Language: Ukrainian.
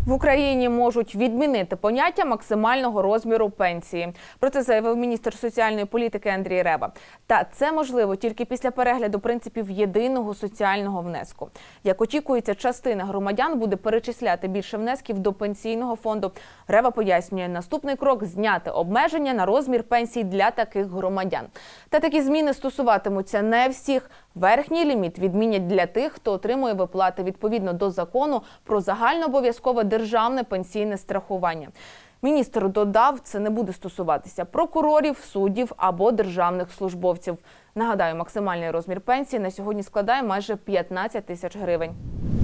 В Україні можуть відмінити поняття максимального розміру пенсії. Про це заявив міністр соціальної політики Андрій Рева. Та це можливо тільки після перегляду принципів єдиного соціального внеску. Як очікується, частина громадян буде перечисляти більше внесків до пенсійного фонду. Рева пояснює, наступний крок – зняти обмеження на розмір пенсій для таких громадян. Та такі зміни стосуватимуться не всіх. Верхній ліміт відмінять для тих, хто отримує виплати відповідно до закону про загальнообов'язкове державне пенсійне страхування. Міністр додав, це не буде стосуватися прокурорів, суддів або державних службовців. Нагадаю, максимальний розмір пенсії на сьогодні складає майже 15 тисяч гривень.